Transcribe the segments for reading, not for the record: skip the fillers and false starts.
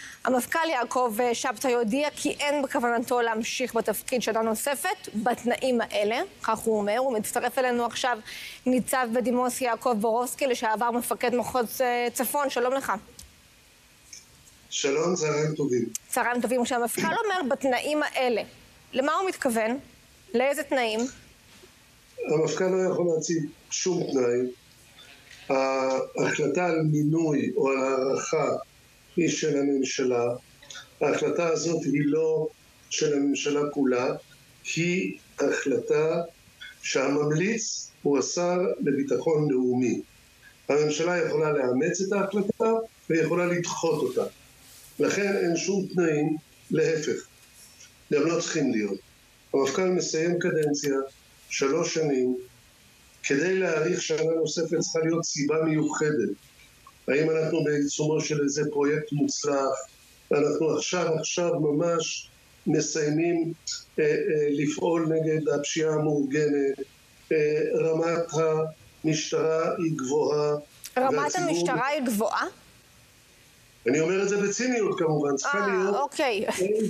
המפכ"ל יעקב שבתאי הודיע כי אין בכוונתו להמשיך בתפקיד שנה נוספת בתנאים האלה, כך הוא אומר. הוא מצטרף אלינו עכשיו ניצב בדימוס יעקב בורובסקי, לשעבר מפקד מחוז צפון. שלום לך. שלום, צהריים טובים. צהריים טובים. כשהמפכ"ל אומר בתנאים האלה, למה הוא מתכוון? לאיזה תנאים? המפכ"ל לא יכול להציב שום תנאי. ההחלטה על מינוי או על הערכה היא של הממשלה. ההחלטה הזאת היא לא של הממשלה כולה, היא החלטה שהממליץ הוא השר לביטחון לאומי. הממשלה יכולה לאמץ את ההחלטה ויכולה לדחות אותה. לכן אין שום תנאים, להפך. גם לא צריכים להיות. המפכ"ל מסיים קדנציה 3 שנים. כדי להאריך שנה נוספת צריכה להיות סיבה מיוחדת. האם אנחנו בעיצומו של איזה פרויקט מוצלח, אנחנו עכשיו ממש מסיימים לפעול נגד הפשיעה המאורגנת, רמת המשטרה היא גבוהה. רמת המשטרה היא גבוהה? אני אומר את זה בציניות כמובן. אוקיי.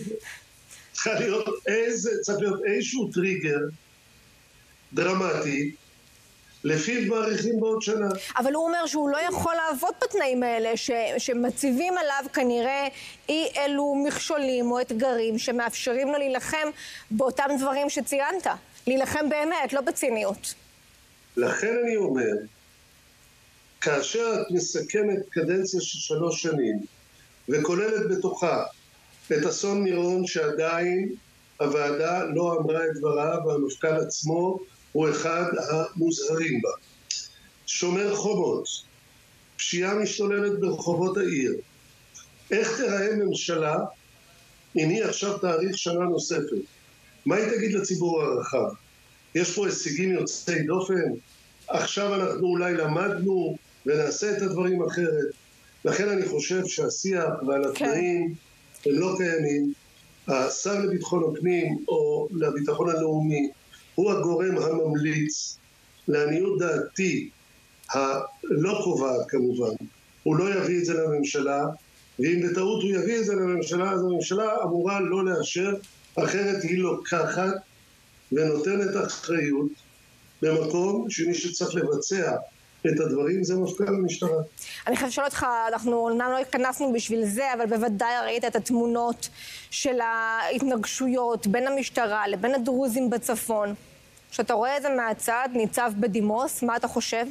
צריך להיות איזשהו טריגר דרמטי, לפיו מעריכים בעוד שנה. אבל הוא אומר שהוא לא יכול לעבוד בתנאים האלה, שמציבים עליו כנראה אי אלו מכשולים או אתגרים שמאפשרים לו להילחם באותם דברים שציינת. להילחם באמת, לא בציניות. לכן אני אומר, כאשר את מסכמת קדנציה של 3 שנים, וכוללת בתוכה את אסון מירון שעדיין הוועדה לא אמרה את דברה, והמפכ"ל עצמו הוא אחד המוזהרים בה. שומר חומות, פשיעה משתוללת ברחובות העיר. איך תראה ממשלה אם היא עכשיו תאריך שנה נוספת? מה היא תגיד לציבור הרחב? יש פה הישגים יוצאי דופן? עכשיו אנחנו אולי למדנו ונעשה את הדברים אחרת. לכן אני חושב שהשיח ועל התנאים הם לא קיימים. השר לביטחון הפנים או לביטחון הלאומי הוא הגורם הממליץ. לעניות דעתי הלא קובעת כמובן, הוא לא יביא את זה לממשלה, ואם בטעות הוא יביא את זה לממשלה, אז הממשלה אמורה לא לאשר, אחרת היא לוקחת ונותנת אחריות במקום שמי שצריך לבצע את הדברים זה מפכ"ל המשטרה. אני חייב לשאול אותך, אנחנו אומנם לא התכנסנו בשביל זה, אבל בוודאי ראית את התמונות של ההתנגשויות בין המשטרה לבין הדרוזים בצפון. כשאתה רואה את זה מהצד, ניצב בדימוס, מה אתה חושב?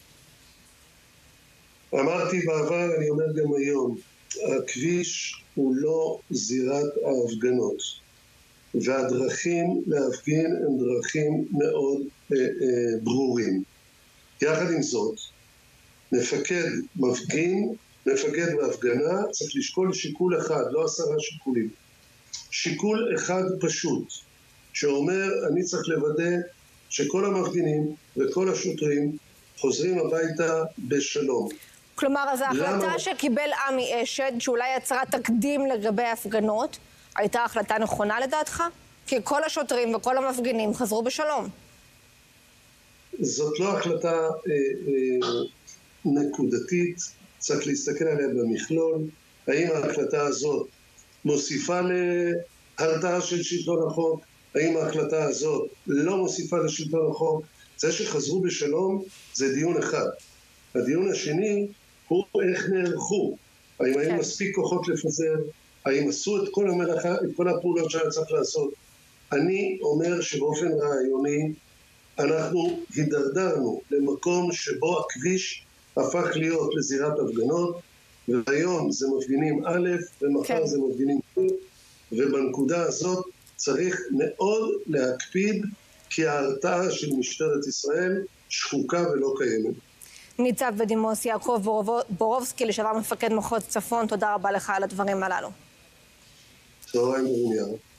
אמרתי בעבר, אני אומר גם היום, הכביש הוא לא זירת ההפגנות, והדרכים להפגין הם דרכים מאוד ברורים. יחד עם זאת, מפקד מפגין, מפקד בהפגנה, צריך לשקול שיקול אחד, לא 10 שיקולים. שיקול אחד פשוט, שאומר, אני צריך לוודא שכל המפגינים וכל השוטרים חוזרים הביתה בשלום. כלומר, אז ההחלטה שקיבל עמי אשד, שאולי יצרה תקדים לגבי ההפגנות, הייתה החלטה נכונה לדעתך? כי כל השוטרים וכל המפגינים חזרו בשלום. זאת לא החלטה נקודתית, צריך להסתכל עליה במכלול. האם ההחלטה הזאת מוסיפה להרתעה של שלטון החוק? האם ההחלטה הזאת לא מוסיפה לשלטון החוק? זה שחזרו בשלום זה דיון אחד. הדיון השני הוא איך נערכו. האם היו מספיק כוחות לפזר? האם עשו את כל המלאכה, את כל הפעולות שהיה צריך לעשות? אני אומר שבאופן רעיוני אנחנו הידרדרנו למקום שבו הכביש הפך להיות לזירת הפגנות, והיום זה מפגינים א' ומחר זה מפגינים ב', ובנקודה הזאת צריך מאוד להקפיד, כי ההרתעה של משטרת ישראל שחוקה ולא קיימת. ניצב בדימוס יעקב בורובסקי, לשעבר מפקד מחוז צפון, תודה רבה לך על הדברים הללו. צהריים טובים.